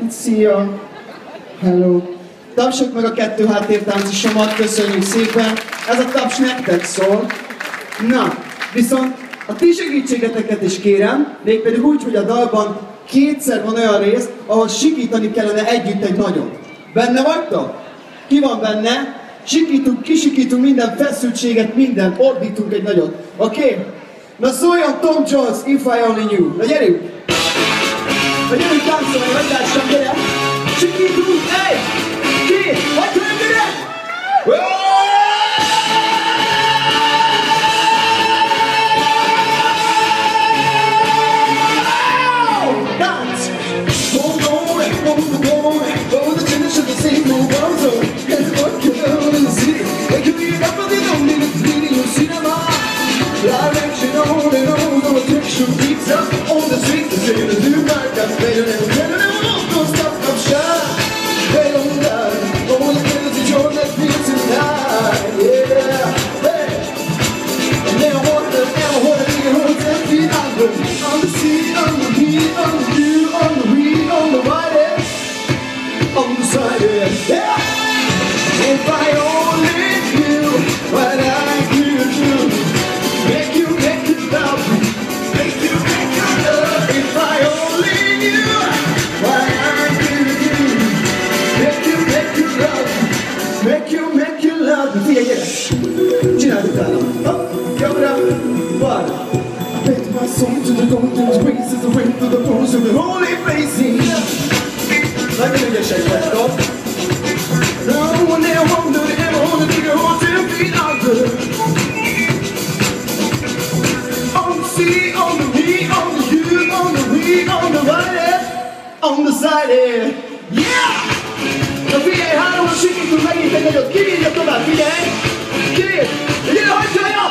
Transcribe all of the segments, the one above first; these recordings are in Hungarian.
Szia! Hello! Tapsok meg a 2 háttértáncosomat, köszönjük szépen! Ez a taps nektek szól. Na, viszont a ti segítségeteket is kérem, mégpedig úgy, hogy a dalban kétszer van olyan rész, ahol sikítani kellene együtt egy nagyot. Benne vagytok? Ki van benne? Sikítunk, kisikítunk minden feszültséget, minden, ordítunk egy nagyot. Oké? Na szóljon Tom Jones, If I Only Knew. Na gyerünk! Na gyerünk táncolni, vagy lássam, gyere! Sikítunk, egy, két, vagy gyere! Dance! Direction on and on, no attention beats up on the street. The same as you might have better than don't stop, come shine. They don't die. All the things that you're not feeling tonight. Yeah, hey. And they want to be hold their feet under. On the sea, on the heat, on the view, on the weed, on the right end, on the side end. Yeah. If I only knew what I could do. Make you love me. Make you love me. If I only knew what I could do. Make you love me. Make you love me. Figyelj, gyere! Csináld utána. Hopp, jobbra, balra. I bet my soul to the golden races, the way to the pose of the holy places. Nagyon ügyesek vagytok. No one ever wondered, ever wanted to go on 10 feet under. See on the me, on the you, on the we, on the right end, on the side end. Yeah! Na figyelj, 3-on sikítunk megint egy nagyot. Ki írja tovább, figyelj! Ki? Gyere, hagyjálja!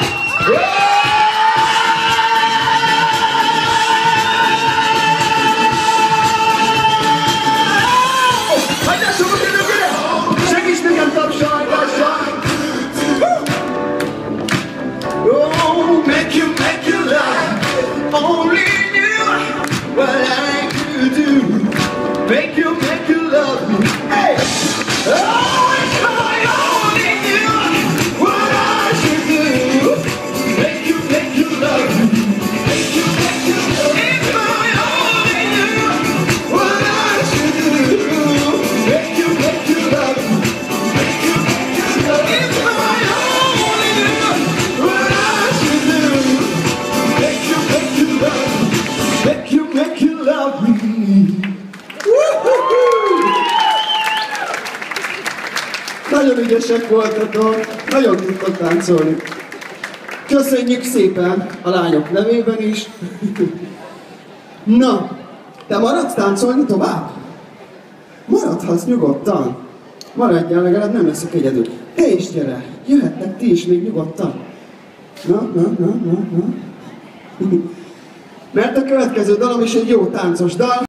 Hagyjássuk a kérdők, gyere! Segíts nekem tapsolni, lássam! Oh, make you love. Only knew what I could do. Make you love me. Hey! Oh, if I only knew what I should do. Make you love me. Make you love me. If I only knew what I should do. Make you love me. Make you love me. If I only knew what I should do. Make you love me. Nagyon ügyesek voltatok, nagyon tudtok táncolni. Köszönjük szépen a lányok nevében is. Na, te maradsz táncolni tovább? Maradhatsz nyugodtan. Maradjál, legalább nem leszek egyedül. Te is gyere, jöhettek ti is még nyugodtan. Na. Mert a következő dalom is egy jó táncos dal.